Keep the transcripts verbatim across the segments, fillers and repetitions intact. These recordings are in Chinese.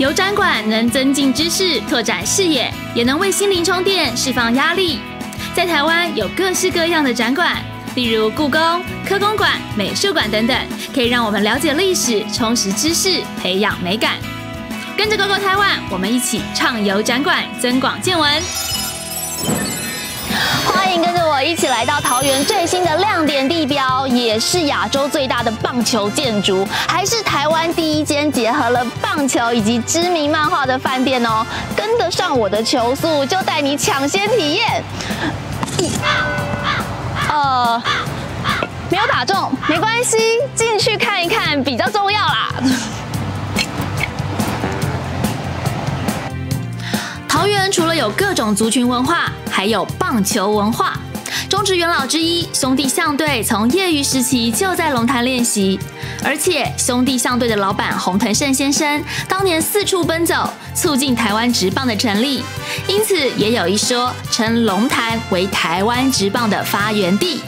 有展馆能增进知识、拓展视野，也能为心灵充电、释放压力。在台湾有各式各样的展馆，例如故宫、科工馆、美术馆等等，可以让我们了解历史、充实知识、培养美感。跟着 Go Go 台湾，我们一起畅游展馆，增广见闻。 欢迎跟着我一起来到桃园最新的亮点地标，也是亚洲最大的棒球建筑，还是台湾第一间结合了棒球以及知名漫画的饭店哦。跟得上我的球速，就带你抢先体验。呃，没有打中，没关系，进去看一看比较重要啦。 桃园除了有各种族群文化，还有棒球文化。中职元老之一兄弟象队从业余时期就在龙潭练习，而且兄弟象队的老板洪腾胜先生当年四处奔走，促进台湾职棒的成立，因此也有一说称龙潭为台湾职棒的发源地。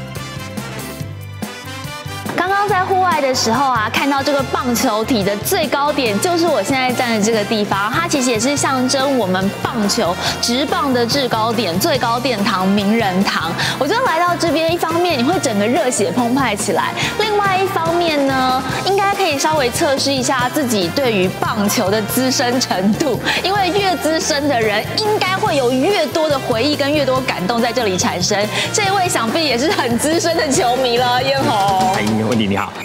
刚刚在户外的时候啊，看到这个棒球体的最高点，就是我现在站的这个地方。它其实也是象征我们棒球职棒的制高点、最高殿堂名人堂。我觉得来到这边，一方面你会整个热血澎湃起来，另外一方面呢，应该可以稍微测试一下自己对于棒球的资深程度，因为越资深的人，应该会有越多的回忆跟越多感动在这里产生。这位想必也是很资深的球迷了，燕红。 问题你好，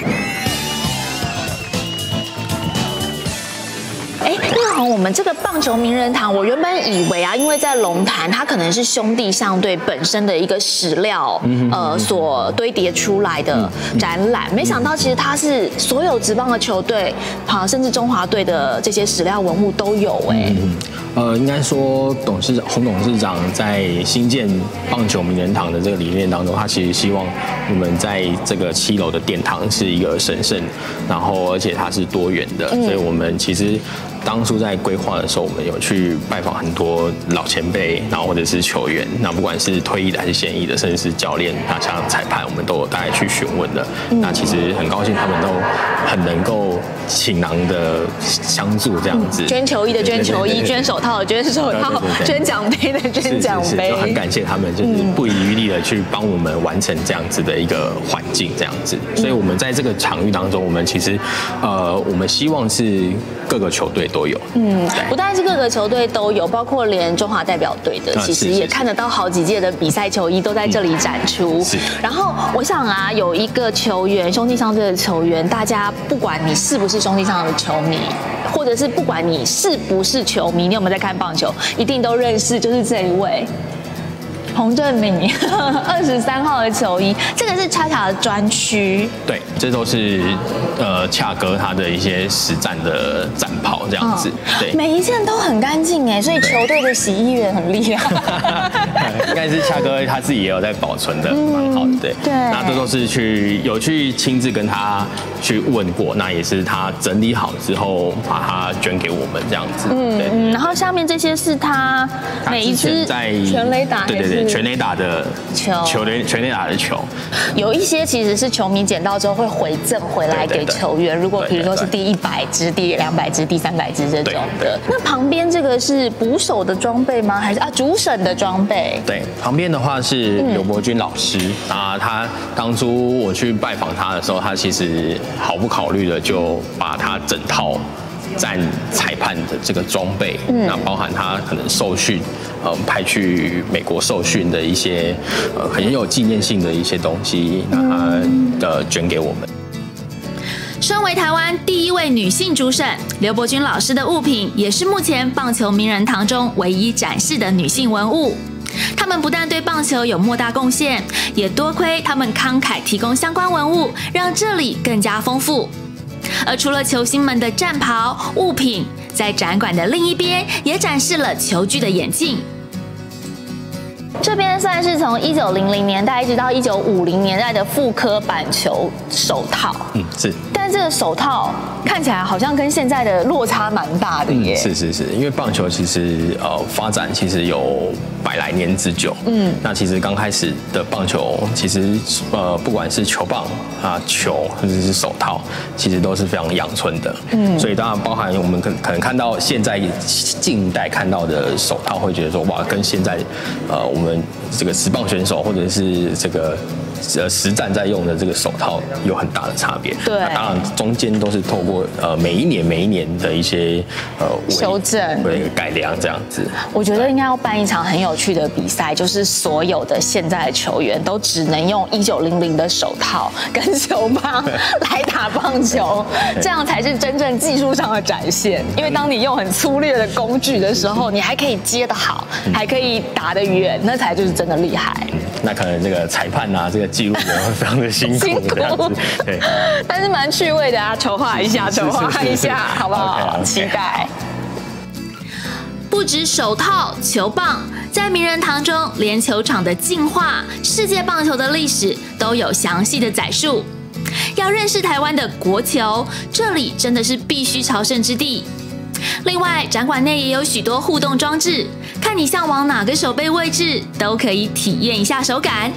哎，燕红，我们这个棒球名人堂，我原本以为啊，因为在龙潭，它可能是兄弟象队本身的一个史料，呃，所堆叠出来的展览，没想到其实它是所有职棒的球队，啊，甚至中华队的这些史料文物都有，哎。 呃，应该说，董事长洪董事长在新建棒球名人堂的这个理念当中，他其实希望我们在这个七楼的殿堂是一个神圣，然后而且它是多元的，嗯、所以我们其实当初在规划的时候，我们有去拜访很多老前辈，然后或者是球员，那不管是退役的还是现役的，甚至是教练，那像裁判，我们都有大概去询问的。嗯、那其实很高兴，他们都很能够倾囊的相助这样子， 嗯、捐球衣的捐球衣，捐手套的捐手套，捐奖杯的捐奖杯， 就很感谢他们，就是不遗余力的去帮我们完成这样子的一个环境，这样子。所以我们在这个场域当中，我们其实呃，我们希望是各个球队都有，嗯， 不但是各个球队都有，包括连中华代表队的，其实也看得到好几届的比赛球衣都在这里展出。是。然后我想啊，有一个球员，兄弟象队的球员，大家不管你是不是兄弟象的球迷，或者是不管你是不是球迷，你有没有在看棒球，一定都认识，就是这一位。洪正明二十三号的球衣，这个是恰恰的专区。 对，这都是呃恰哥他的一些实战的战袍这样子。嗯、对， 每一件都很干净哎，所以球队的洗衣员很厉害。 应该是恰哥他自己也有在保存的，蛮好的。对， 对， 那这都是去有去亲自跟他去问过，那也是他整理好之后把它捐给我们这样子。嗯嗯，然后下面这些是他每一支在全垒打， 对对对。全垒打的球，球垒全垒打的球， 有一些其实是球迷捡到之后会回赠回来给球员。如果比如说是第一百支、第两百支、第三百支这种的，那旁边这个是捕手的装备吗？还是啊主审的装备？ 对，旁边的话是刘伯钧老师、嗯、啊，他当初我去拜访他的时候，他其实毫不考虑的就把他整套站裁判的这个装备，嗯、那包含他可能受训，呃，派去美国受训的一些呃很有纪念性的一些东西，那他呃捐给我们。 身为台湾第一位女性主审，刘伯钧老师的物品也是目前棒球名人堂中唯一展示的女性文物。他们不但对棒球有莫大贡献，也多亏他们慷慨提供相关文物，让这里更加丰富。而除了球星们的战袍物品，在展馆的另一边也展示了球具的眼镜。 这边算是从一九零零年代一直到一九五零年代的复刻板球手套， 嗯，是。 但这个手套看起来好像跟现在的落差蛮大的耶。 嗯、是是是，因为棒球其实呃发展其实有百来年之久。嗯，那其实刚开始的棒球，其实呃不管是球棒啊、球或者是手套，其实都是非常阳春的。嗯，所以当然包含我们可可能看到现在近代看到的手套，会觉得说哇，跟现在呃我们这个职棒选手或者是这个。呃，实战在用的这个手套有很大的差别。 对， 当然中间都是透过呃每一年每一年的一些呃修正、 对改良这样子。 我觉得应该要办一场很有趣的比赛，就是所有的现在的球员都只能用一九零零的手套跟球棒来打棒球，这样才是真正技术上的展现。因为当你用很粗略的工具的时候，你还可以接得好，还可以打得远，那才就是真的厉害。 嗯、那可能这个裁判啊，这个记录员会非常的辛苦，辛苦这样子，对， 但是蛮趣味的啊，筹划一下，筹划一下，好不好？ okay, okay. 期待。 不止手套、球棒，在名人堂中，连球场的进化、世界棒球的历史都有详细的载述。要认识台湾的国球，这里真的是必须朝圣之地。另外，展馆内也有许多互动装置，看你向往哪个手背位置，都可以体验一下手感。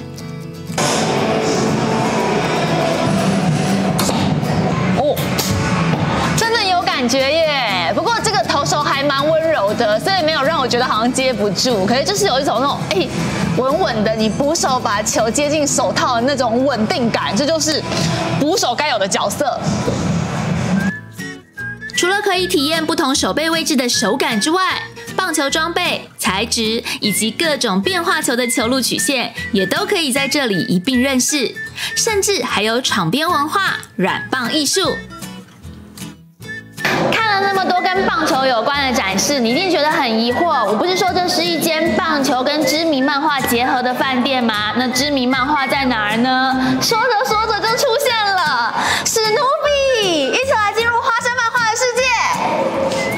哦，真的有感觉耶！不过这个投手还蛮温柔的，所以没有让我觉得好像接不住。可是就是有一种那种哎，稳稳的，你捕手把球接进手套的那种稳定感，这就是捕手该有的角色。 除了可以体验不同手背位置的手感之外，棒球装备、材质以及各种变化球的球路曲线，也都可以在这里一并认识。甚至还有场边文化、软棒艺术。 看了那么多跟棒球有关的展示，你一定觉得很疑惑。我不是说这是一间棒球跟知名漫画结合的饭店吗？那知名漫画在哪儿呢？说着说着就出现了史努比，一起来进入花生漫画的世界。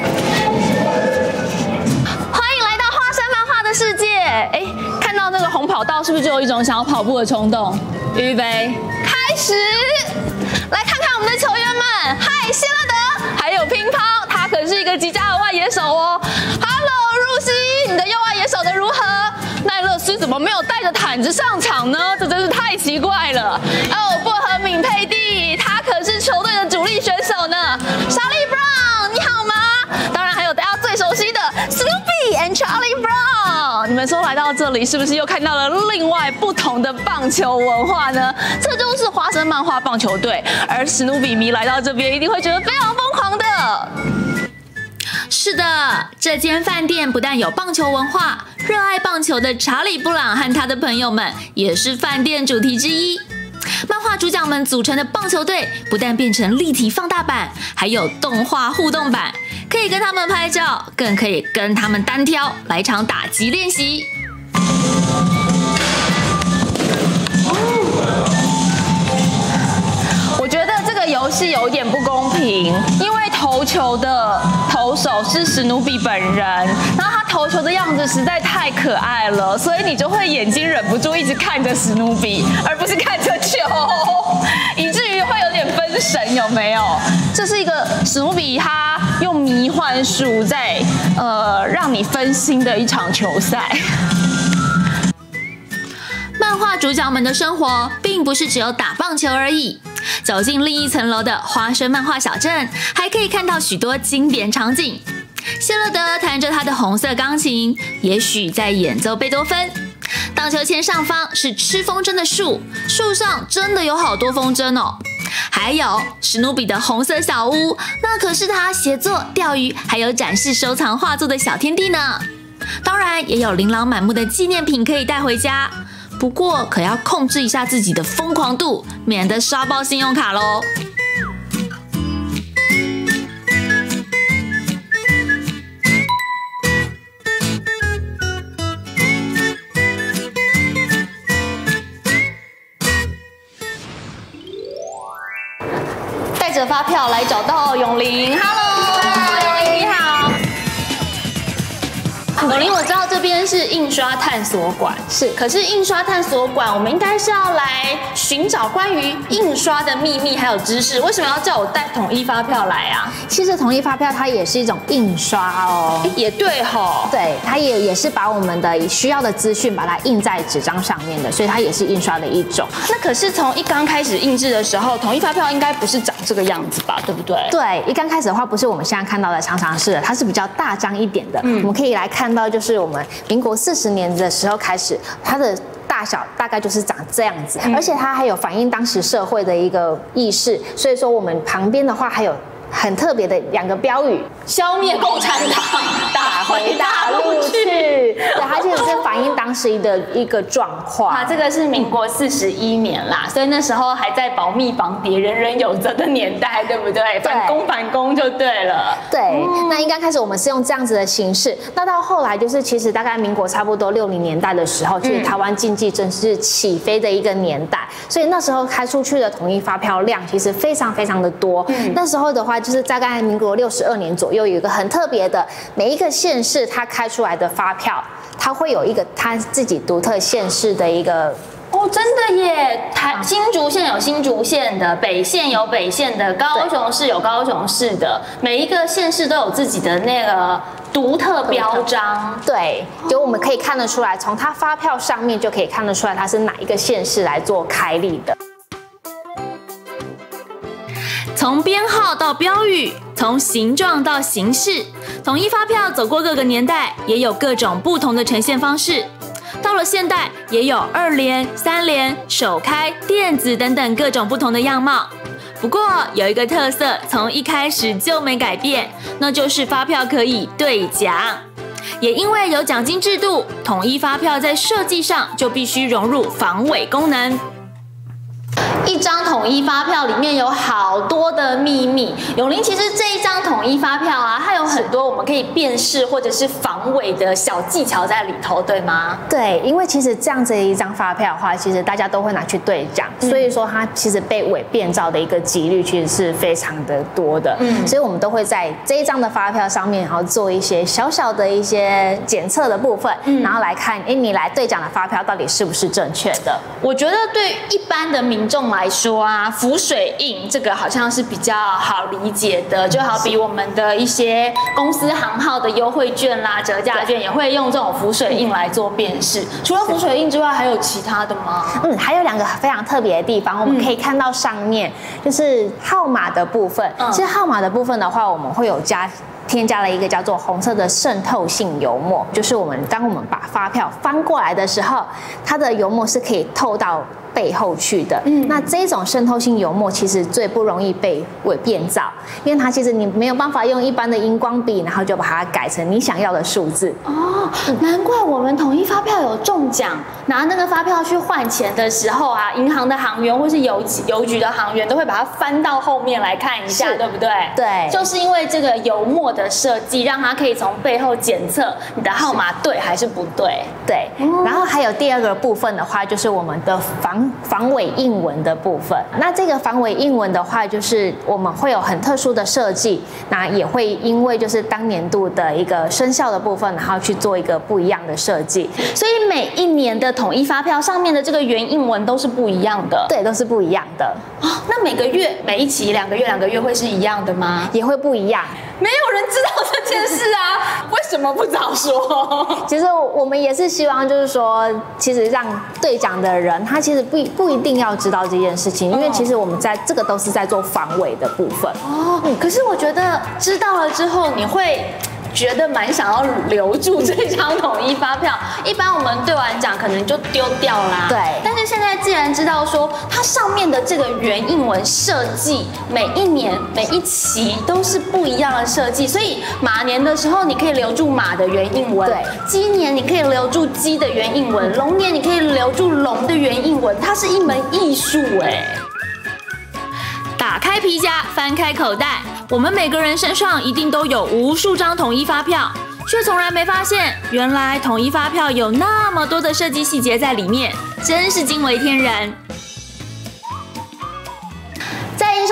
欢迎来到花生漫画的世界。哎，看到那个红跑道，是不是就有一种想要跑步的冲动？预备，开始！来看看我们的球员们，嗨，谢乐德，还有乒乓，他可是一个极佳的外野手哦。Hello， 露西，你的右外野手的如何？奈勒斯怎么没有带着毯子上场呢？这真是太奇怪了。哦，薄荷敏佩蒂，他可是球队的主力选手呢。莎莉 Brown， 你好吗？当然还有大家最熟悉的 Snoopy and Charlie Brown。你们说来到这里，是不是又看到了另外不同的棒球文化呢？这就是花生漫画棒球队，而史努比迷来到这边一定会觉得非常疯狂的。 是的，这间饭店不但有棒球文化，热爱棒球的查理布朗和他的朋友们也是饭店主题之一。漫画主角们组成的棒球队不但变成立体放大版，还有动画互动版，可以跟他们拍照，更可以跟他们单挑来场打击练习。 我觉得这个游戏有点不公平，因为投球的投手是史努比本人，然后他投球的样子实在太可爱了，所以你就会眼睛忍不住一直看着史努比，而不是看着球，以至于会有点分神，有没有？这是一个史努比他用迷幻术在呃让你分心的一场球赛。 漫画主角们的生活并不是只有打棒球而已。走进另一层楼的花生漫画小镇，还可以看到许多经典场景。谢乐德弹着他的红色钢琴，也许在演奏贝多芬。荡秋千上方是吃风筝的树，树上真的有好多风筝哦。还有史努比的红色小屋，那可是他写作、钓鱼，还有展示收藏画作的小天地呢。当然也有琳琅满目的纪念品可以带回家。不过可要控制一下自己的疯狂度，免得刷爆信用卡咯。 带着发票来找到永玲 ，Hello， 永玲你好。 朵琳，我知道这边是印刷探索馆， 是， 可是印刷探索馆，我们应该是要来寻找关于印刷的秘密还有知识，为什么要叫我带统一发票来啊？ 其实统一发票它也是一种印刷哦， 也对吼， 对，它也也是把我们的需要的资讯把它印在纸张上面的，所以它也是印刷的一种。 那可是从一刚开始印制的时候，统一发票应该不是长这个样子吧，对不对？ 对，一刚开始的话，不是我们现在看到的长长式的，它是比较大张一点的。嗯，我们可以来看到，就是我们民国四十年的时候开始，它的大小大概就是长这样子，嗯、而且它还有反映当时社会的一个意识，所以说我们旁边的话还有很特别的两个标语： 消灭共产党，打回大陆去。 对，它其实是反映当时的一个状况。 啊，这个是民国四十一年啦，所以那时候还在保密防谍、人人有责的年代，对不对？反攻反攻就对了。 对，嗯、那应该开始我们是用这样子的形式，那到后来就是其实大概民国差不多六零年代的时候，其实台湾经济正是起飞的一个年代，所以那时候开出去的统一发票量其实非常非常的多。嗯、那时候的话，就是大概民国六十二年左右，有一个很特别的，每一个县市它开出来的发票，它会有一个它自己独特县市的一个。 哦，真的耶！台新竹县有新竹县的，北县有北县的，高雄市有高雄市的，每一个县市都有自己的那个独特标章。 对，就我们可以看得出来，从它发票上面就可以看得出来，它是哪一个县市来做开立的。 从编号到标语，从形状到形式，统一发票走过各个年代，也有各种不同的呈现方式。到了现代，也有二联、三联、手开、电子等等各种不同的样貌。不过有一个特色，从一开始就没改变，那就是发票可以兑奖。也因为有奖金制度，统一发票在设计上就必须融入防伪功能。一张统一发票里面有好多的秘密。永玲，其实这一张统一发票啊，它有很多我们可以辨识或者是防伪的小技巧在里头，对吗？ 对，因为其实这样子的一张发票的话，其实大家都会拿去兑奖，嗯、所以说它其实被伪变造的一个几率其实是非常的多的。嗯，所以我们都会在这一张的发票上面，然后做一些小小的一些检测的部分，嗯、然后来看，哎，你来兑奖的发票到底是不是正确的？ 我觉得对一般的民众来说啊，浮水印这个好像是比较好理解的，就好比我们的一些公司行号的优惠券啦、折价券也会用这种浮水印来做辨识。除了浮水印之外，还有其他的吗？ 嗯，还有两个非常特别的地方，我们可以看到上面就是号码的部分。嗯、其实号码的部分的话，我们会有加。添加了一个叫做红色的渗透性油墨，就是我们当我们把发票翻过来的时候，它的油墨是可以透到背后去的。嗯，那这种渗透性油墨其实最不容易被伪变造，因为它其实你没有办法用一般的荧光笔，然后就把它改成你想要的数字。 哦，难怪我们统一发票有中奖，拿那个发票去换钱的时候啊，银行的行员或是邮邮局的行员都会把它翻到后面来看一下，对不对？ 对， 就是因为这个油墨的设计，让它可以从背后检测你的号码对还是不对。 对，嗯、然后还有第二个部分的话，就是我们的防防伪印文的部分。那这个防伪印文的话，就是我们会有很特殊的设计，那也会因为就是当年度的一个生肖的部分，然后去做一个不一样的设计。 所以每一年的统一发票上面的这个原印文都是不一样的。 对，都是不一样的。 哦，那每个月每一期两个月两个月会是一样的吗？ 也会不一样。 没有人知道这件事啊，为什么不早说？ 其实我们也是希望，就是说，其实让兑奖的人，他其实不不一定要知道这件事情，因为其实我们在这个都是在做防伪的部分。 哦，可是我觉得知道了之后，你会觉得蛮想要留住这张统一发票。一般我们兑完奖可能就丢掉啦。 对。 但是现在既然知道说它上面的这个原印文设计，每一年每一期都是不一样的设计，所以马年的时候你可以留住马的原印文， 对。 鸡年你可以留住鸡的原印文，龙年你可以留住龙的原印文，它是一门艺术哎。打开皮夹，翻开口袋，我们每个人身上一定都有无数张统一发票，却从来没发现，原来统一发票有那么多的设计细节在里面，真是惊为天人。在印刷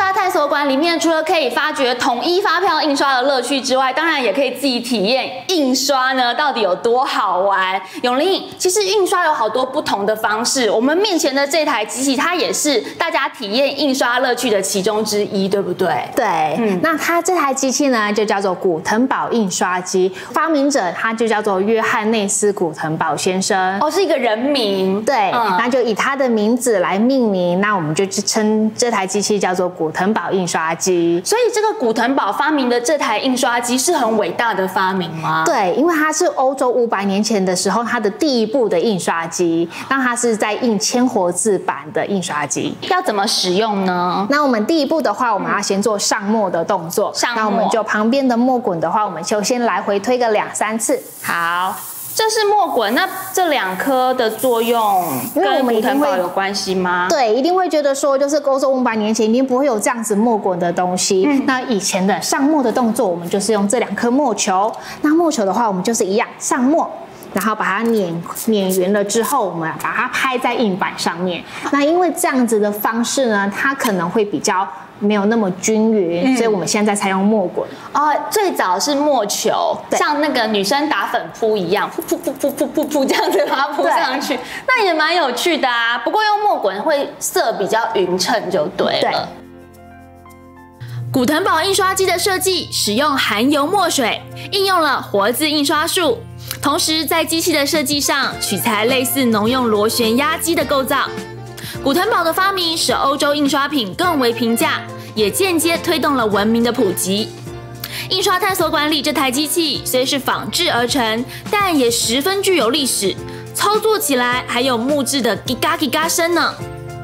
刷探索馆里面，除了可以发掘统一发票印刷的乐趣之外，当然也可以自己体验印刷呢到底有多好玩。永玲，其实印刷有好多不同的方式，我们面前的这台机器，它也是大家体验印刷乐趣的其中之一，对不对？ 对，嗯，那它这台机器呢，就叫做古腾堡印刷机，发明者他就叫做约翰内斯古腾堡先生。 哦，是一个人名。 对，嗯、那就以他的名字来命名，那我们就称这台机器叫做古腾堡印刷机。 所以这个古腾堡发明的这台印刷机是很伟大的发明吗？ 对，因为它是欧洲五百年前的时候它的第一部的印刷机，那它是在印铅活字版的印刷机。 要怎么使用呢？ 那我们第一步的话，我们要先做上墨的动作。 上墨， 那我们就旁边的墨滚的话，我们就先来回推个两三次。 好。这是墨滚，那这两颗的作用跟古腾堡有关系吗？ 对，一定会觉得说，就是欧洲五百年前一定不会有这样子墨滚的东西。嗯、那以前的上墨的动作，我们就是用这两颗墨球。那墨球的话，我们就是一样上墨，然后把它碾碾圆了之后，我们把它拍在印板上面。那因为这样子的方式呢，它可能会比较没有那么均匀，嗯、所以我们现在才用墨滚。 哦，最早是墨球，像那个女生打粉扑一样，噗噗噗噗噗噗噗这样子把它扑上去，那也蛮有趣的啊。不过用墨滚会色比较匀称就对了。 古腾堡印刷机的设计使用含油墨水，应用了活字印刷术，同时在机器的设计上取材类似农用螺旋压机的构造。古腾堡的发明使欧洲印刷品更为平价，也间接推动了文明的普及。印刷探索馆里这台机器虽是仿制而成，但也十分具有历史，操作起来还有木质的叽嘎叽嘎声呢。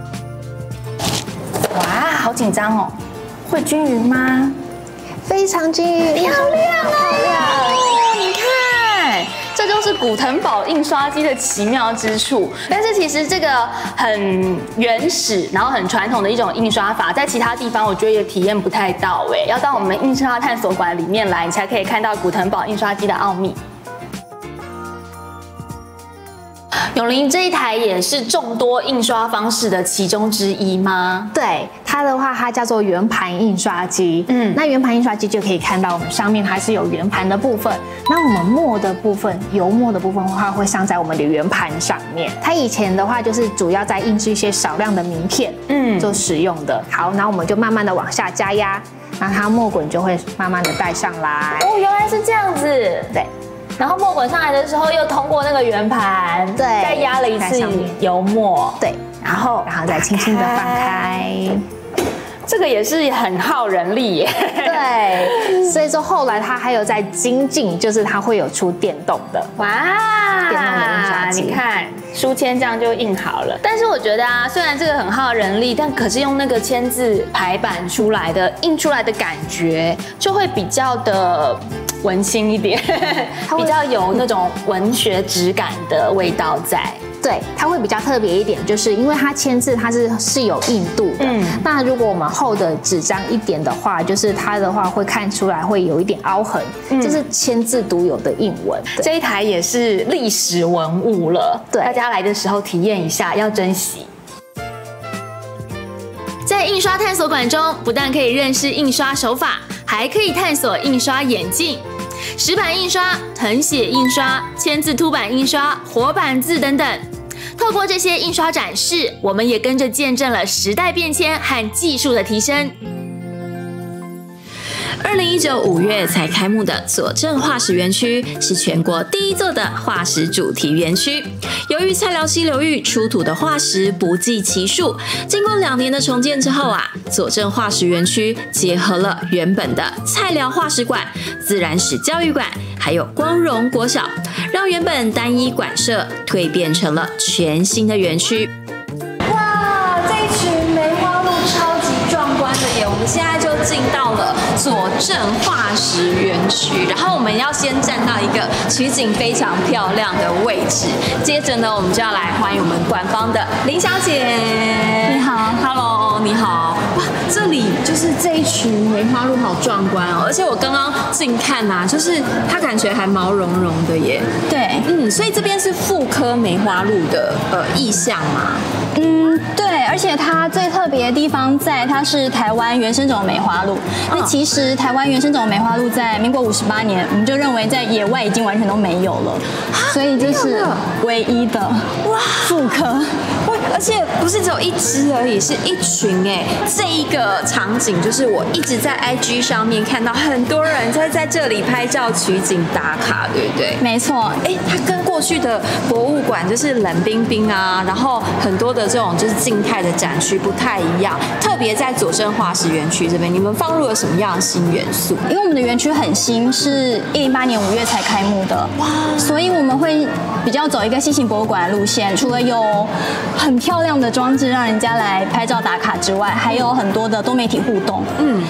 哇，好紧张哦！会均匀吗？ 非常均匀， 漂亮哦！你看。这就是古腾堡印刷机的奇妙之处，但是其实这个很原始，然后很传统的一种印刷法，在其他地方我觉得也体验不太到哎，要到我们印刷探索馆里面来，你才可以看到古腾堡印刷机的奥秘。永玲这一台也是众多印刷方式的其中之一吗？ 对，它的话它叫做圆盘印刷机。嗯，那圆盘印刷机就可以看到我们上面还是有圆盘的部分。那我们墨的部分，油墨的部分的话会上在我们的圆盘上面。它以前的话就是主要在印制一些少量的名片，嗯，做使用的。好，然后我们就慢慢的往下加压，然后它墨滚就会慢慢的带上来。 哦，原来是这样子。 对。 然后墨滚上来的时候，又通过那个圆盘， 对， 再压了一次油墨， 对，然后然后再轻轻的放开， 这个也是很耗人力耶。 对，所以说后来它还有在精进，就是它会有出电动的， 哇， 电动的印刷机， 你看书签这样就印好了。但是我觉得啊，虽然这个很耗人力，但可是用那个签字排版出来的印出来的感觉，就会比较的文青一点，比较有那种文学质感的味道在。 对，它会比较特别一点，就是因为它签字它是是有硬度的。嗯，那如果我们厚的纸张一点的话，就是它的话会看出来会有一点凹痕，嗯、这是签字独有的印纹。 这一台也是历史文物了，对，大家来的时候体验一下，要珍惜。 在印刷探索馆中，不但可以认识印刷手法，还可以探索印刷演进。石版印刷、誊写印刷、签字凸版印刷、活版字等等，透过这些印刷展示，我们也跟着见证了时代变迁和技术的提升。 二零一九五月才开幕的左镇化石园区是全国第一座的化石主题园区。由于菜寮溪流域出土的化石不计其数，经过两年的重建之后啊，左镇化石园区结合了原本的菜寮化石馆、自然史教育馆，还有光荣国小，让原本单一馆舍蜕变成了全新的园区。 哇，这一群梅花鹿超级壮观的耶！我们现在就进到了左镇化石园区，然后我们要先站到一个取景非常漂亮的位置，接着呢，我们就要来欢迎我们馆方的林小姐。 你好 ，Hello。 好，你好。哇，这里就是这一群梅花鹿，好壮观哦！而且我刚刚近看呐、啊，就是它感觉还毛茸茸的耶。 对， 嗯，所以这边是复科梅花鹿的呃意象嘛。 嗯，对，而且它最特别的地方在它是台湾原生种梅花鹿。那、嗯、其实台湾原生种梅花鹿在民国五十八年，我们就认为在野外已经完全都没有了，所以这是唯一的哇复科。 而且不是只有一只而已，是一群哎！这一个场景就是我一直在 I G 上面看到很多人在在这里拍照取景打卡，对不对？ 没错， 哎，它跟过去的博物馆就是冷冰冰啊，然后很多的这种就是静态的展区不太一样。特别在左镇化石园区这边，你们放入了什么样的新元素？ 因为我们的园区很新，是一零八年五月才开幕的，哇！所以我们会比较走一个新型博物馆的路线，除了有很漂亮的装置让人家来拍照打卡之外，还有很多的多媒体互动。嗯，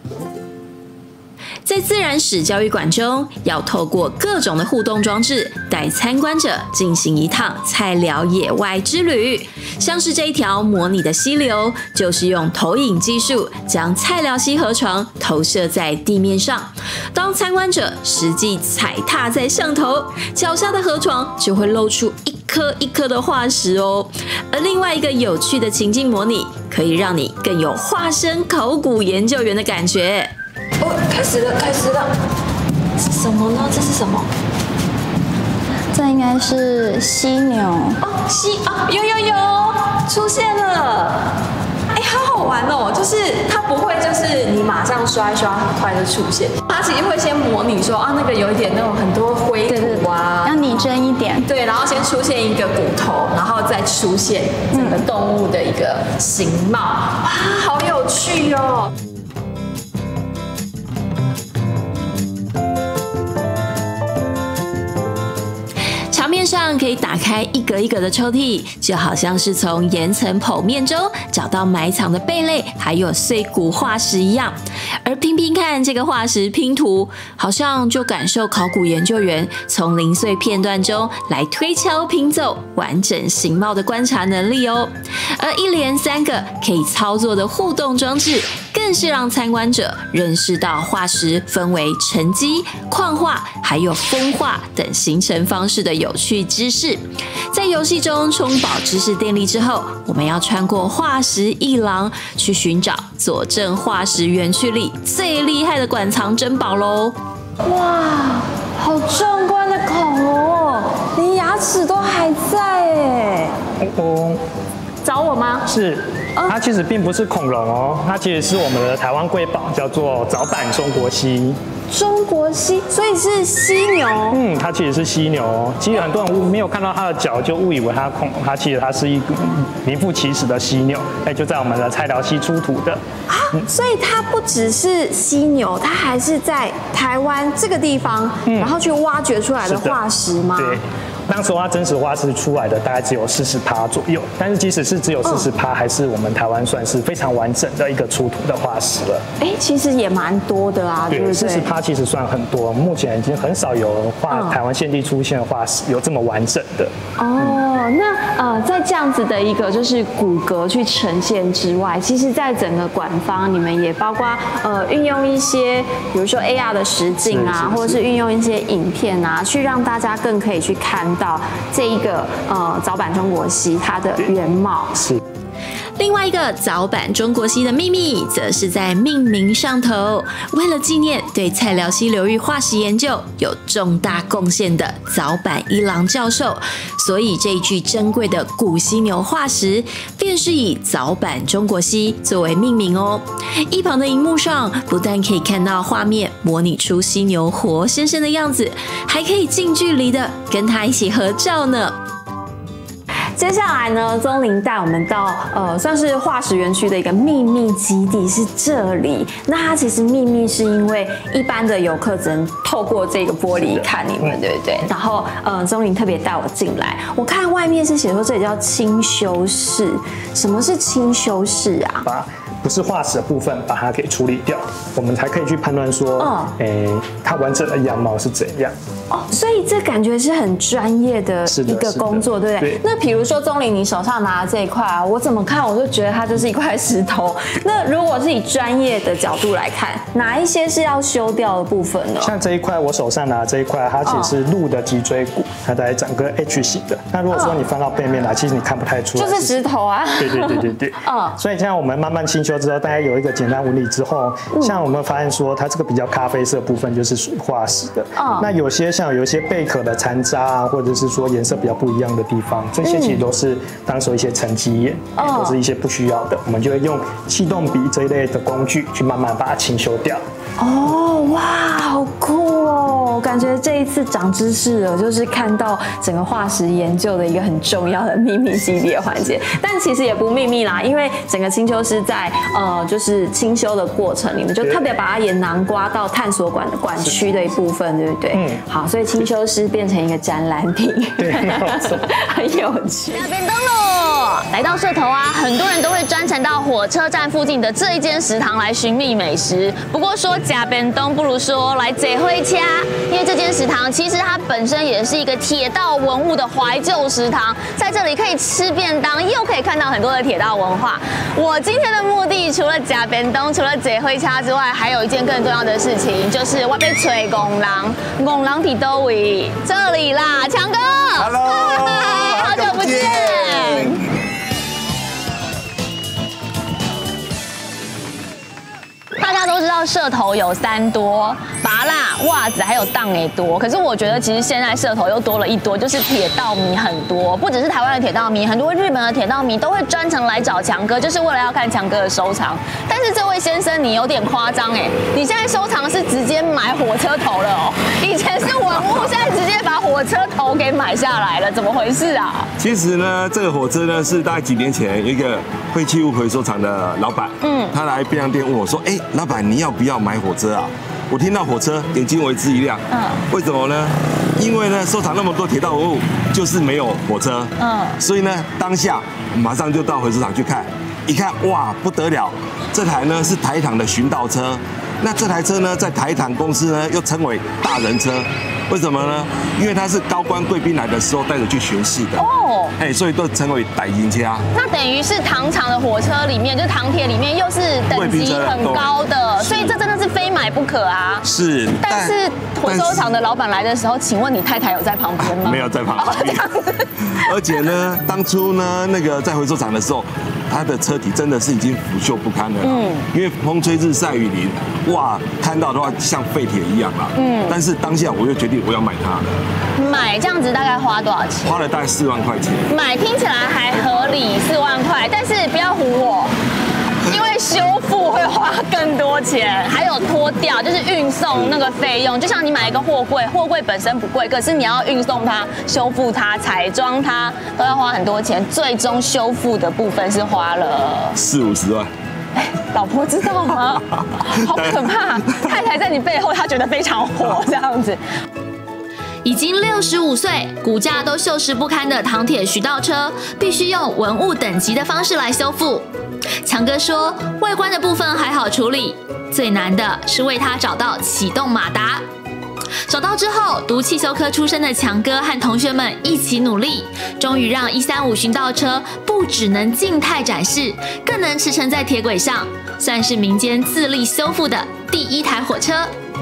在自然史教育馆中，要透过各种的互动装置，带参观者进行一趟菜鸟野外之旅。像是这一条模拟的溪流，就是用投影技术将菜鸟溪河床投射在地面上。当参观者实际踩踏在上头，脚下的河床就会露出一颗一颗的化石哦。而另外一个有趣的情境模拟，可以让你更有化身考古研究员的感觉。 哦，开始了，开始了，是什么呢？这是什么？ 这应该是犀牛哦，犀啊，有有有，出现了。哎，好好玩哦！就是它不会，就是你马上刷一刷，很快就出现。它其实会先模拟说啊，那个有一点那种很多灰土啊， 要拟真一点。 对，然后先出现一个骨头，然后再出现整个动物的一个形貌。哇，好有趣哦！ 墙面上可以打开一格一格的抽屉，就好像是从岩层剖面中找到埋藏的贝类还有碎骨化石一样。而拼拼看这个化石拼图，好像就感受考古研究员从零碎片段中来推敲拼凑完整形貌的观察能力哦。而一连三个可以操作的互动装置，更是让参观者认识到化石分为沉积、矿化还有风化等形成方式的有趣知识。在游戏中充饱知识电力之后，我们要穿过化石一廊，去寻找左镇化石园区里最厉害的馆藏珍宝喽！ 哇，好壮观的恐龙哦，连牙齿都还在哎！ 哦， 找我吗？ 是。它其实并不是恐龙哦，它其实是我们的台湾瑰宝，叫做早版中国犀。 中国犀，所以是犀牛。 嗯，它其实是犀牛哦。其实很多人没有看到它的脚，就误以为它恐龙，它其实它是一个名副其实的犀牛。哎，就在我们的菜鸟溪出土的。 啊，所以它不只是犀牛，它还是在台湾这个地方，嗯、然后去挖掘出来的化石吗？ 对。当时它真实化石出来的大概只有四十趴左右，但是即使是只有四十趴，还是我们台湾算是非常完整的一个出土的化石了。 哎，其实也蛮多的啊，对不对？ 四十趴其实算很多，目前已经很少有化台湾现地出现的化石有这么完整的。 哦，那呃，在这样子的一个就是骨骼去呈现之外，其实在整个馆方，你们也包括呃运用一些，比如说 A R 的实境啊，或者是运用一些影片啊，去让大家更可以去看到这一个呃早版中国犀它的原貌。 是。 另外一个早版中国犀的秘密，则是在命名上头。为了纪念对菜鸟溪流域化石研究有重大贡献的早版一郎教授，所以这一具珍贵的古犀牛化石，便是以早版中国犀作为命名哦。一旁的荧幕上，不但可以看到画面模拟出犀牛活生生的样子，还可以近距离的跟它一起合照呢。 接下来呢，宗霖带我们到呃，算是化石园区的一个秘密基地，是这里。那它其实秘密是因为一般的游客只能透过这个玻璃看你们，对不对？然后呃，宗霖特别带我进来，我看外面是写说这里叫清修室。什么是清修室啊？ 把不是化石的部分把它给处理掉，我们才可以去判断说，嗯，诶，它完整的样貌是怎样。 哦，所以这感觉是很专业的一个工作，对不对？对。那比如说钟林，你手上拿的这一块啊，我怎么看我就觉得它就是一块石头。那如果是以专业的角度来看，哪一些是要修掉的部分呢？ 像这一块我手上拿的这一块，它其实是鹿的脊椎骨，它在整个 H 型的。那如果说你翻到背面来，其实你看不太出来， 就是石头啊。 对对对对对。嗯。所以像我们慢慢清修之后，大概有一个简单纹理之后，像我们发现说，它这个比较咖啡色部分就是属于化石的。嗯。那有些像有一些贝壳的残渣啊，或者是说颜色比较不一样的地方，这些其实都是当时一些沉积岩，都是一些不需要的，我们就会用气动笔这一类的工具去慢慢把它清修掉。 哦，哇，好酷哦！感觉这一次长知识了，就是看到整个化石研究的一个很重要的秘密系列环节。但其实也不秘密啦，因为整个清修师在呃就是清修的过程里面，就特别把它也囊括到探索馆的馆区的一部分，对不对？嗯。好，所以清修师变成一个展览品， 对， 很有趣。 那边灯喽！来到社头啊，很多人都会专程到火车站附近的这一间食堂来寻觅美食。不过说假便当，不如说来坐火车，因为这间食堂其实它本身也是一个铁道文物的怀旧食堂，在这里可以吃便当，又可以看到很多的铁道文化。我今天的目的除了假便当，除了坐火车之外，还有一件更重要的事情，就是我被吹公狼，公狼体都位这里啦，强哥 ，Hello， 好久不见。大家都知道社头有三多，芭乐、袜子还有当诶多。可是我觉得其实现在社头又多了一多，就是铁道迷很多，不只是台湾的铁道迷，很多日本的铁道迷都会专程来找强哥，就是为了要看强哥的收藏。但是这位先生你有点夸张哎，你现在收藏是直接买火车头了哦，以前是文物，现在直接把火车头给买下来了，怎么回事啊？ 其实呢，这个火车呢是大概几年前一个废弃物回收厂的老板，嗯，他来便当店问我说，哎，老板你要不要买火车啊？我听到火车，眼睛为之一亮，嗯，为什么呢？因为呢，收藏那么多铁道文物，就是没有火车，嗯，所以呢，当下马上就到回收厂去看，一看哇不得了，这台呢是台糖的巡道车，那这台车呢在台糖公司呢又称为大人车。为什么呢？因为它是高官贵宾来的时候带着去巡视的哦，哎，所以都称为大型车。 那等于是糖厂的火车里面，就是糖铁里面又是等级很高的，所以这真的是非买不可啊。 是， 但是火收厂的老板来的时候，请问你太太有在旁边吗？ 没有在旁边。而且呢，当初呢，那个在回收厂的时候，它的车体真的是已经腐朽不堪了，嗯，因为风吹日晒雨淋，哇，看到的话像废铁一样啦，嗯，但是当下我又决定我要买它了。 买这样子大概花多少钱？ 花了大概四万块钱。 买听起来还合理，四万块，但是不要唬我。因为修复会花更多钱，还有拖吊，就是运送那个费用。就像你买一个货柜，货柜本身不贵，可是你要运送它、修复它、彩装它，都要花很多钱。最终修复的部分是花了四五十万。 哎，老婆知道吗？好可怕！太太在你背后，她觉得非常火，这样子。 已经六十五岁、骨架都锈蚀不堪的糖铁徐道车，必须用文物等级的方式来修复。强哥说，外观的部分还好处理，最难的是为他找到启动马达。找到之后，读汽修科出身的强哥和同学们一起努力，终于让一三五巡道车不只能静态展示，更能驰骋在铁轨上，算是民间自力修复的第一台火车。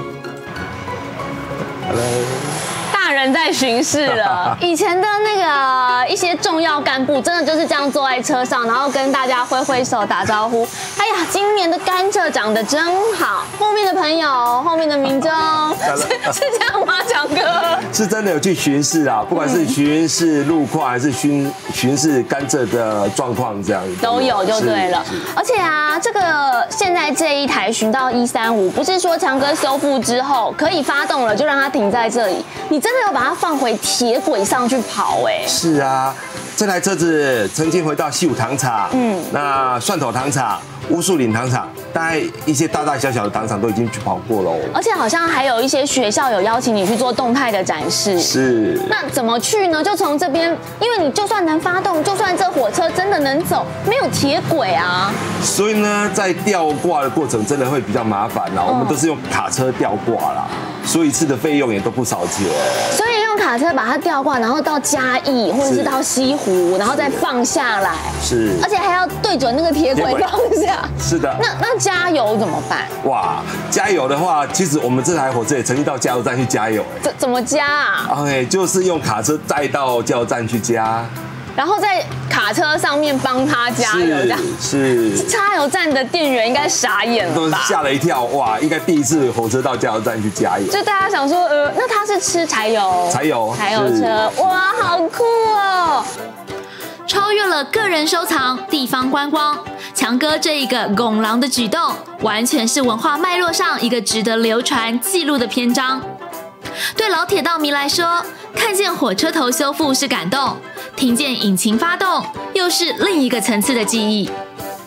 Hello。 大人在巡视了。以前的那个一些重要干部，真的就是这样坐在车上，然后跟大家挥挥手打招呼。哎呀，今年的甘蔗长得真好。后面的朋友，后面的民众，是是这样吗？强哥是真的有去巡视啊，不管是巡视路况还是巡巡视甘蔗的状况，这样都有就对了。而且啊，这个现在这一台巡到一三五，不是说强哥修复之后可以发动了，就让它停在这里，你真的要把它放回铁轨上去跑哎、欸！ 是啊，这台车子曾经回到西武糖厂，嗯，那蒜头糖厂、乌树林糖厂，大概一些大大小小的糖厂都已经去跑过了。 而且好像还有一些学校有邀请你去做动态的展示。 是。 那怎么去呢？就从这边，因为你就算能发动，就算这火车真的能走，没有铁轨啊。 所以呢，在吊挂的过程真的会比较麻烦啦。嗯、我们都是用卡车吊挂啦。所以一次的费用也都不少钱， 所以用卡车把它吊挂，然后到嘉义或者是到西湖，然后再放下来， 是， 而且还要对准那个铁轨放下。 是的。 那那加油怎么办？ 哇，加油的话，其实我们这台火车也曾经到加油站去加油。 怎怎么加啊 ？OK， 就是用卡车载到加油站去加。 然后在卡车上面帮他加油，这样是。 加油站的店员应该傻眼了吧？ 都吓了一跳，哇！应该第一次火车到加油站去加油。 就大家想说，呃，那他是吃柴油？ 柴油， 柴油车，哇，好酷哦！ 超越了个人收藏、地方观光，强哥这一个拱廊的举动，完全是文化脉络上一个值得流传记录的篇章。对老铁道迷来说，看见火车头修复是感动，听见引擎发动又是另一个层次的记忆。 听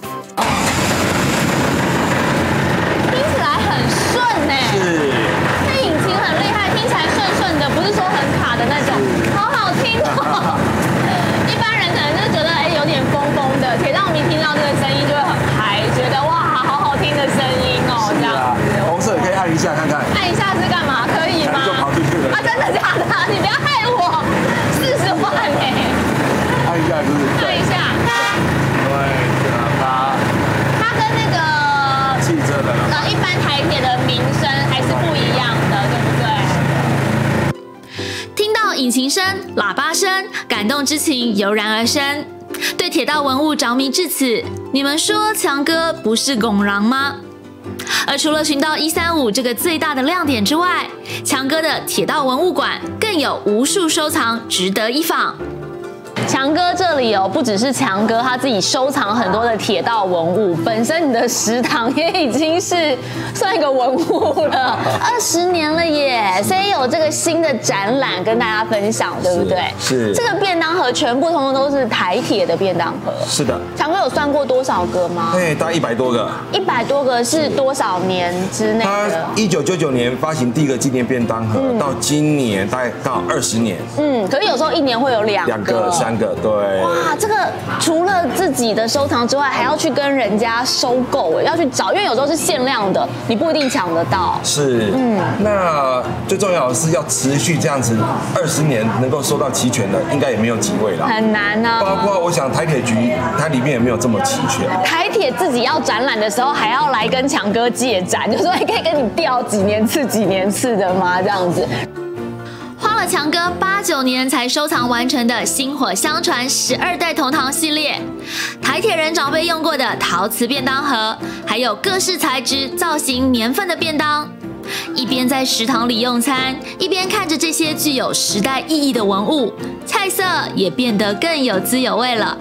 起来很顺呢， 是， 这引擎很厉害，听起来顺顺的，不是说很卡的那种，好好听哦。一般人可能就觉得哎有点疯疯的，铁道迷听到这个声音就会很嗨，觉得哇好好听的声音哦，这样子。 红色可以按一下看看。 按一下是干嘛？可以吗？ 就跑出去了。 啊，真的假的？你不要害我，四十万哎！ 按一下是不是？ 按一下。 对，这喇叭。 它跟那个汽车的喇叭， 呃一般台铁的鸣声还是不一样的，对不对？ 听到引擎声、喇叭声，感动之情油然而生。对铁道文物着迷至此，你们说强哥不是拱廊吗？而除了寻到一三五这个最大的亮点之外，强哥的铁道文物馆更有无数收藏值得一访。 强哥这里哦，不只是强哥他自己收藏很多的铁道文物，本身你的食堂也已经是算一个文物了，二十年了耶，所以有这个新的展览跟大家分享，对不对？ 是。 这个便当盒全部通通都是台铁的便当盒。 是的。 强哥有算过多少个吗？ 对，大概一百多个。 一百多个是多少年之内的？ 他一九九九年发行第一个纪念便当盒，嗯、到今年大概到二十年。 嗯，可是有时候一年会有两个、 两个、三个，对。 哇，这个除了自己的收藏之外，还要去跟人家收购，要去找，因为有时候是限量的，你不一定抢得到。 是，嗯，那最重要的是要持续这样子二十年能够收到齐全的，应该也没有几位了， 很难啊。 包括我想台铁局，它里面也没有这么齐全。 台铁自己要展览的时候，还要来跟强哥借展，就说可以跟你调几年次、几年次的吗？这样子。 花了强哥八九年才收藏完成的薪火相传十二代同堂系列，台铁人长辈用过的陶瓷便当盒，还有各式材质、造型、年份的便当。一边在食堂里用餐，一边看着这些具有时代意义的文物，菜色也变得更有滋有味了。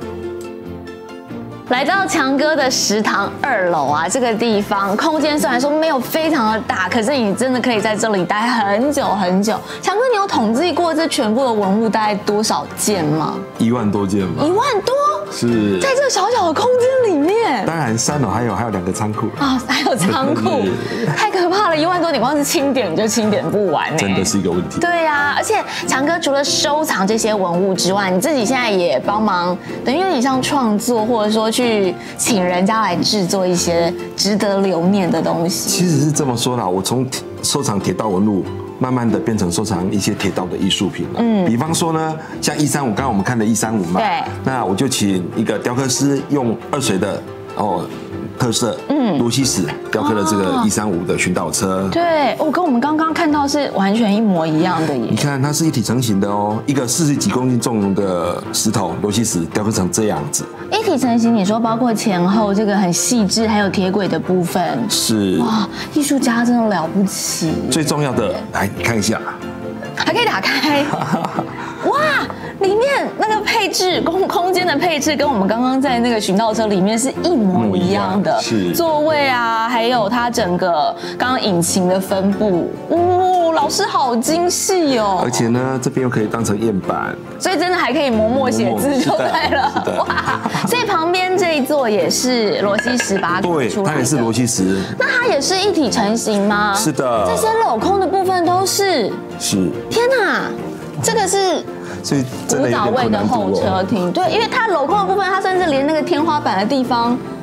来到强哥的食堂二楼啊，这个地方空间虽然说没有非常的大，可是你真的可以在这里待很久很久。强哥，你有统计过这全部的文物大概多少件吗？ 一万多件吧。 一万多？ 是。 在这小小的空间里面。 当然，三楼还有还有两个仓库啊，还有仓库，太可怕了！一万多，你光是清点你就清点不完呢。 真的是一个问题。 对呀、啊，而且强哥除了收藏这些文物之外，你自己现在也帮忙，等于有点像创作，或者说去请人家来制作一些值得留念的东西。 其实是这么说啦，我从收藏铁道文物，慢慢的变成收藏一些铁道的艺术品了。嗯，比方说呢，像一三五，刚刚我们看的一三五嘛， 对， 那我就请一个雕刻师用二水的哦特色，嗯，罗西史雕刻了这个一三五的寻岛车。 对，我跟我们刚刚看到是完全一模一样的耶。 你看，它是一体成型的哦，一个四十几公斤重的石头罗西史雕刻成这样子。 一体成型，你说包括前后这个很细致，还有铁轨的部分， 是哇，艺术家真的了不起。 最重要的，来你看一下， 还可以打开，哇！里面那个配置空空间的配置跟我们刚刚在那个寻道车里面是一模一样的， 是座位啊，还有它整个刚刚引擎的分布，哦，老师好精细哦！ 而且呢，这边又可以当成验板， 所以真的还可以磨墨写字就对了，哇！所以旁边这一座也是罗西石把它对，它也是罗西石， 那它也是一体成型吗？ 是的， 这些镂空的部分都是， 是， 天哪，这个是。 所以古早味的候车厅，对，因为它镂空的部分，它甚至连那个天花板的地方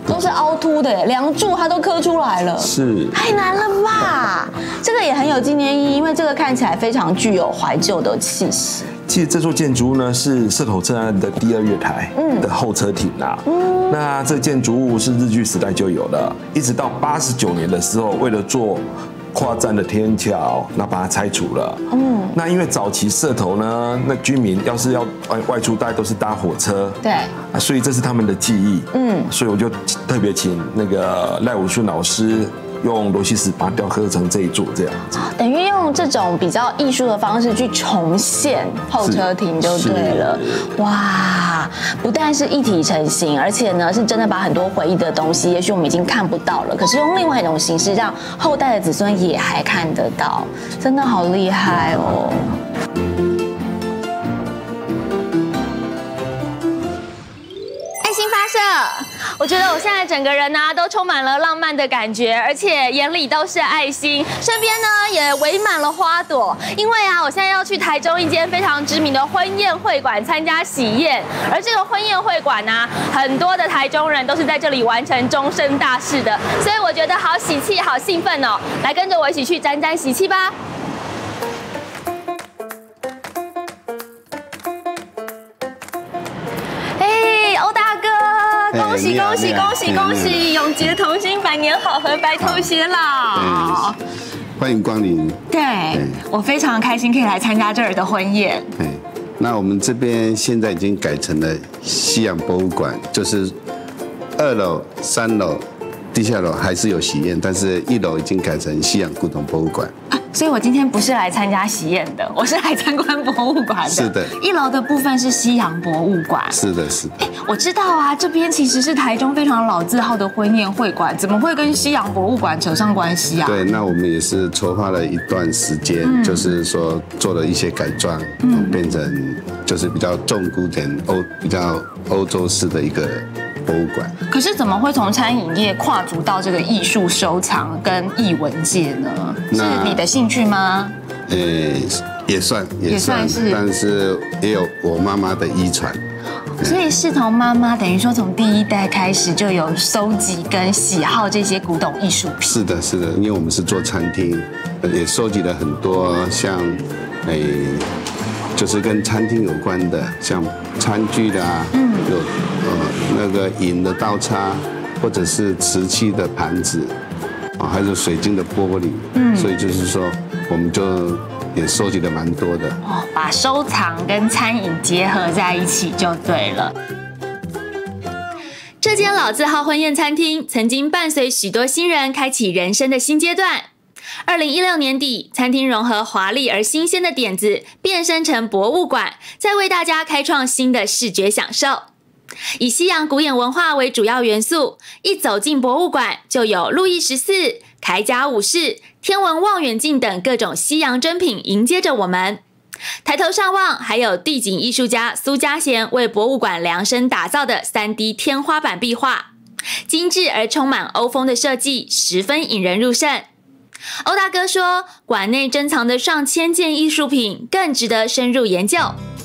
都是凹凸的，梁柱它都刻出来了， 是太难了吧？这个也很有纪念意义，因为这个看起来非常具有怀旧的气息。 其实这座建筑物呢是社头镇案的第二月台的候车亭啊。嗯，那这建筑物是日据时代就有了，一直到八十九年的时候，为了做跨站的天桥，那把它拆除了。嗯，那因为早期社头呢，那居民要是要外外出，大概都是搭火车。 对， 啊，所以这是他们的记忆。嗯，所以我就特别请那个赖武顺老师用螺锡石把它雕刻成这一座这样子。 等于用这种比较艺术的方式去重现候车亭就对了。哇，不但是一体成型，而且呢是真的把很多回忆的东西，也许我们已经看不到了，可是用另外一种形式，让后代的子孙也还看得到，真的好厉害哦。 爱心发射，我觉得我现在整个人呢、啊、都充满了浪漫的感觉，而且眼里都是爱心，身边呢也围满了花朵。因为啊，我现在要去台中一间非常知名的婚宴会馆参加喜宴，而这个婚宴会馆呢、啊，很多的台中人都是在这里完成终身大事的，所以我觉得好喜气、好兴奋哦！来跟着我一起去沾沾喜气吧。恭喜恭喜恭喜恭喜！永结同心，百年好合，白头偕老。 欢迎光临。 对，我非常开心可以来参加这儿的婚宴。 那我们这边现在已经改成了西洋博物馆，就是二楼、三楼、地下楼还是有喜宴，但是一楼已经改成西洋古董博物馆。 所以我今天不是来参加喜宴的，我是来参观博物馆的。 是的， 一楼的部分是西洋博物馆。 是的，是的。 哎，我知道啊，这边其实是台中非常老字号的婚宴会馆，怎么会跟西洋博物馆扯上关系啊？ 对，那我们也是筹划了一段时间，嗯、就是说做了一些改装，嗯、变成就是比较重古典欧、比较欧洲式的一个博物馆。 可是怎么会从餐饮业跨足到这个艺术收藏跟艺文界呢？是你的兴趣吗？ 呃，也算，也算是，但是也有我妈妈的遗传。 所以是从妈妈等于说从第一代开始就有收集跟喜好这些古董艺术品。 是的，是的，因为我们是做餐厅，也收集了很多像，诶，就是跟餐厅有关的，像餐具的啊，嗯，有呃那个银的刀叉，或者是瓷器的盘子。啊，还有水晶的玻璃，嗯，所以就是说，我们就也收集的蛮多的哦，把收藏跟餐饮结合在一起就对了。 这间老字号婚宴餐厅曾经伴随许多新人开启人生的新阶段。二零一六年底，餐厅融合华丽而新鲜的点子，变身成博物馆，再为大家开创新的视觉享受。以西洋古典文化为主要元素，一走进博物馆就有路易十四、铠甲武士、天文望远镜等各种西洋珍品迎接着我们。抬头上望，还有地景艺术家苏家贤为博物馆量身打造的 三 D 天花板壁画，精致而充满欧风的设计，十分引人入胜。欧大哥说，馆内珍藏的上千件艺术品更值得深入研究。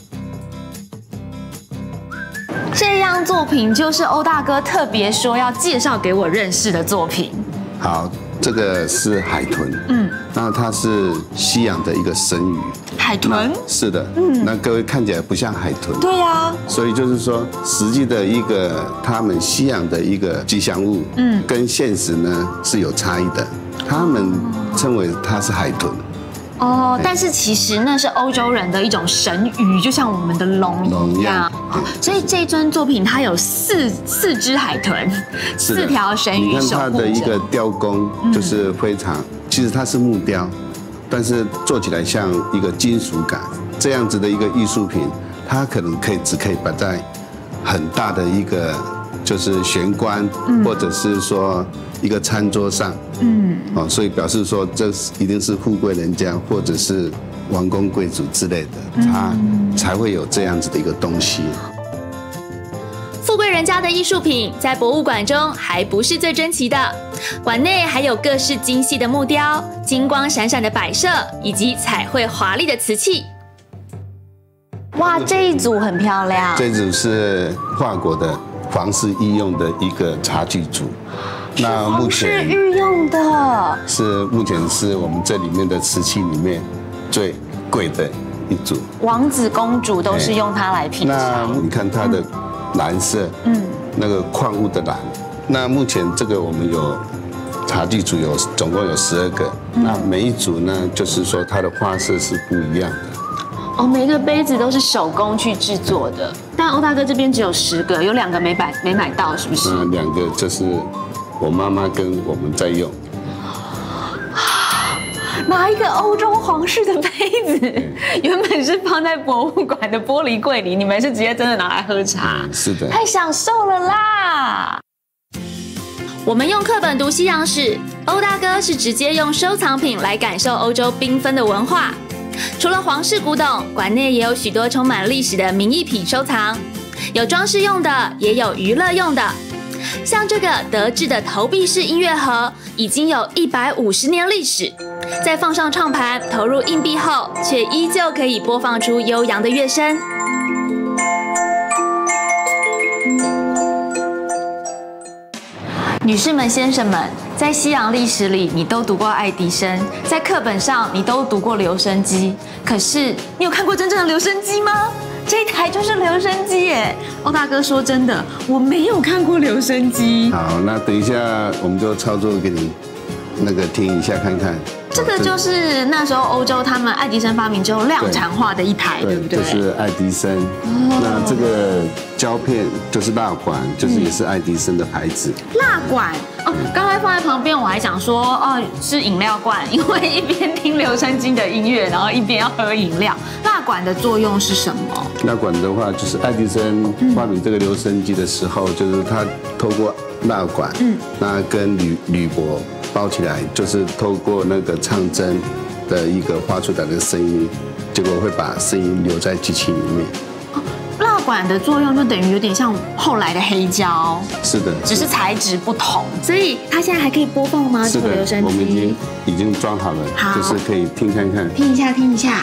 这样作品就是欧大哥特别说要介绍给我认识的作品。 好，这个是海豚，嗯，那它是西洋的一个神鱼。 海豚？ 是的，嗯，那各位看起来不像海豚。 对呀、啊。 所以就是说，实际的一个他们西洋的一个吉祥物，嗯，跟现实呢是有差异的。他们称为它是海豚。 哦，但是其实那是欧洲人的一种神鱼，就像我们的龙一样。所以这尊作品它有四四只海豚，四条神鱼守护着。 你看它的一个雕工就是非常，其实它是木雕，但是做起来像一个金属感。这样子的一个艺术品，它可能可以只可以摆在很大的一个就是玄关，或者是说一个餐桌上。嗯，哦，所以表示说这一定是富贵人家或者是王公贵族之类的，他才会有这样子的一个东西。 富贵人家的艺术品在博物馆中还不是最珍奇的，馆内还有各式精细的木雕、金光闪闪的摆设，以及彩绘华丽的瓷器。 哇，这一组很漂亮。 这一组是法国的皇室御用的一个茶具组。那目前是御用的， 是目前是我们这里面的瓷器里面最贵的一组。 王子公主都是用它来品茶。 那你看它的蓝色，嗯，那个矿物的蓝。那目前这个我们有茶具组有总共有十二个，那每一组呢，就是说它的花色是不一样的。 哦，每一个杯子都是手工去制作的，但欧大哥这边只有十个，有两个没买没买到，是不是？ 嗯，两个就是我妈妈跟我们在用。 拿一个欧洲皇室的杯子，原本是放在博物馆的玻璃柜里，你们是直接真的拿来喝茶？ 嗯、是的， 太享受了啦！ 我们用课本读西洋史，欧大哥是直接用收藏品来感受欧洲缤纷的文化。除了皇室古董，馆内也有许多充满历史的名艺品收藏，有装饰用的，也有娱乐用的。像这个德制的投币式音乐盒，已经有一百五十年历史，在放上唱盘，投入硬币后，却依旧可以播放出悠扬的乐声。 女士们、先生们，在西洋历史里，你都读过爱迪生，在课本上你都读过留声机。可是，你有看过真正的留声机吗？这一台就是留声机耶！欧大哥说真的，我没有看过留声机。 好，那等一下我们就操作给你那个听一下看看。 这个就是那时候欧洲他们爱迪生发明之后量产化的一台， 对, 对不对？ 这是爱迪生。哦、那这个胶片就是蜡管，就是也是爱迪生的牌子。 蜡管哦，刚才放在旁边，我还想说哦是饮料罐，因为一边听留声机的音乐，然后一边要喝饮料。蜡管的作用是什么？ 蜡管的话，就是爱迪生发明这个留声机的时候，就是他透过蜡管，嗯，那跟铝铝箔包起来，就是透过那个唱针的一个发出来的声音，结果会把声音留在机器里面。 蜡管的作用就等于有点像后来的黑胶， 是的， 只是材质不同，所以它现在还可以播放吗？ 是的， 留声机我们已经已经装好了， 好， 就是可以听看看， 听一下，听一下。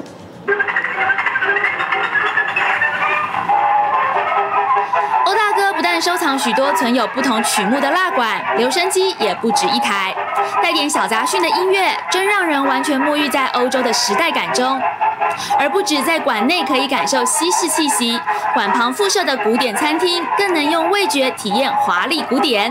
欧大哥不但收藏许多存有不同曲目的蜡管，留声机也不止一台，带点小杂讯的音乐，真让人完全沐浴在欧洲的时代感中。而不止在馆内可以感受西式气息，馆旁附设的古典餐厅更能用味觉体验华丽古典。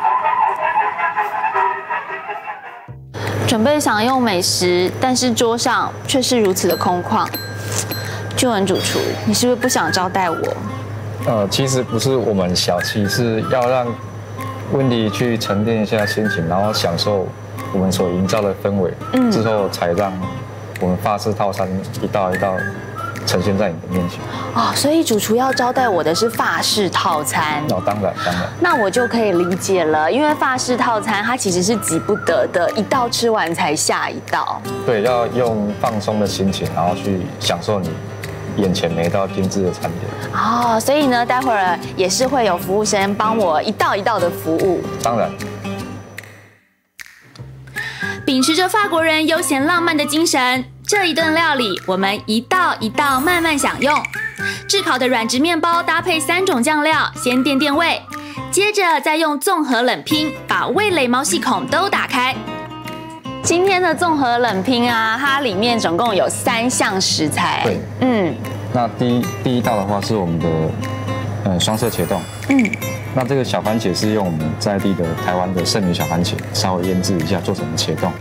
准备享用美食，但是桌上却是如此的空旷。就文主厨，你是不是不想招待我？ 呃，其实不是我们小气，是要让温迪去沉淀一下心情，然后享受我们所营造的氛围，嗯，之后才让我们法式套餐一道一道呈现在你的面前。 哦，所以主厨要招待我的是法式套餐。 哦，当然当然。 那我就可以理解了，因为法式套餐它其实是急不得的，一道吃完才下一道。 对，要用放松的心情，然后去享受你眼前每一道精致的餐点。 哦，所以呢，待会儿也是会有服务生帮我一道一道的服务。 当然。 秉持着法国人悠闲浪漫的精神，这一顿料理我们一道一道慢慢享用。炙烤的软质面包搭配三种酱料，先垫垫胃，接着再用综合冷拼把味蕾毛细孔都打开。 今天的综合冷拼啊，它里面总共有三项食材。 对，嗯，那第一第一道的话是我们的嗯双色茄冻，嗯。那这个小番茄是用我们在地的台湾的圣女小番茄稍微腌制一下做成茄冻。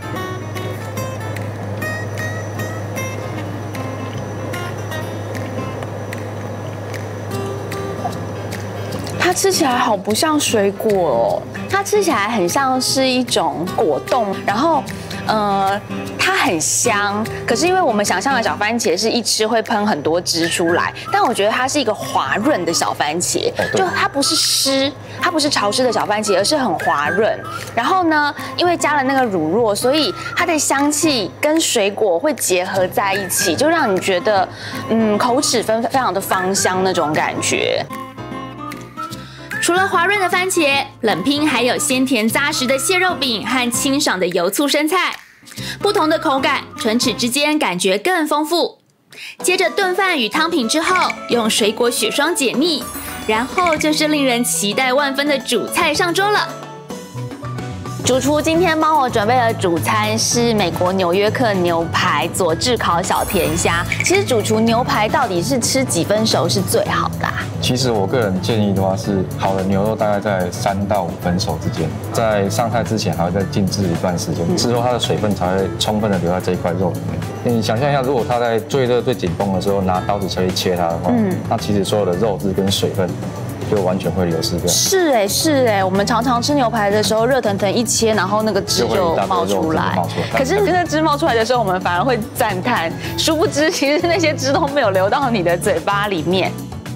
它吃起来好不像水果哦，它吃起来很像是一种果冻，然后呃它很香，可是因为我们想象的小番茄是一吃会喷很多汁出来，但我觉得它是一个滑润的小番茄，就它不是湿，它不是潮湿的小番茄，而是很滑润。然后呢，因为加了那个乳酪，所以它的香气跟水果会结合在一起，就让你觉得嗯口齿非非常的芳香那种感觉。 除了滑润的番茄，冷拼还有鲜甜扎实的蟹肉饼和清爽的油醋生菜，不同的口感，唇齿之间感觉更丰富。接着炖饭与汤品之后，用水果雪霜解腻， 然后就是令人期待万分的主菜上桌了。 主厨今天帮我准备的主餐是美国纽约客牛排佐治烤小甜虾。其实主厨牛排到底是吃几分熟是最好的啊？ 其实我个人建议的话是，好的牛肉大概在三到五分熟之间，在上菜之前还会再静置一段时间，之后它的水分才会充分的留在这一块肉里面。你想象一下，如果它在最热最紧绷的时候拿刀子去切它的话，嗯，那其实所有的肉质跟水分就完全会流失掉。 是哎，是哎，我们常常吃牛排的时候，热腾腾一切，然后那个汁就冒出来。可是那汁冒出来的时候，我们反而会赞叹，殊不知其实那些汁都没有流到你的嘴巴里面。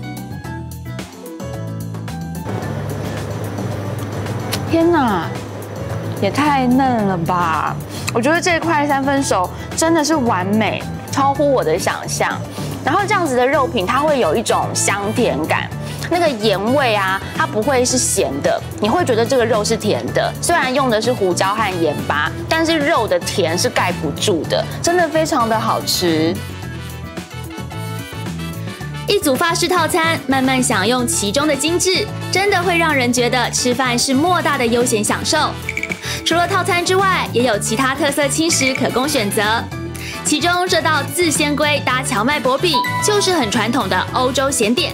天哪，也太嫩了吧！我觉得这块三分熟真的是完美，超乎我的想象。然后这样子的肉品，它会有一种香甜感。那个盐味啊，它不会是咸的，你会觉得这个肉是甜的。虽然用的是胡椒和盐巴，但是肉的甜是盖不住的，真的非常的好吃。 一组法式套餐，慢慢享用其中的精致，真的会让人觉得吃饭是莫大的悠闲享受。除了套餐之外，也有其他特色轻食可供选择。其中这道自鲜龟搭荞麦薄饼，就是很传统的欧洲咸点。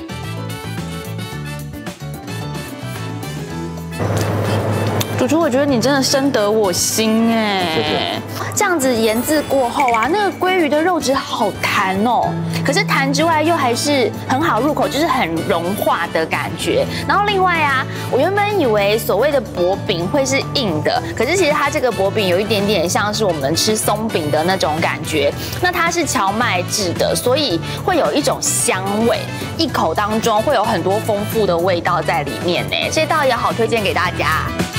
主厨，我觉得你真的深得我心哎！ 谢谢。 这样子腌制过后啊，那个鲑鱼的肉质好弹哦，可是弹之外又还是很好入口，就是很融化的感觉。然后另外啊，我原本以为所谓的薄饼会是硬的，可是其实它这个薄饼有一点点像是我们吃松饼的那种感觉。那它是荞麦制的，所以会有一种香味，一口当中会有很多丰富的味道在里面呢。这道也好推荐给大家。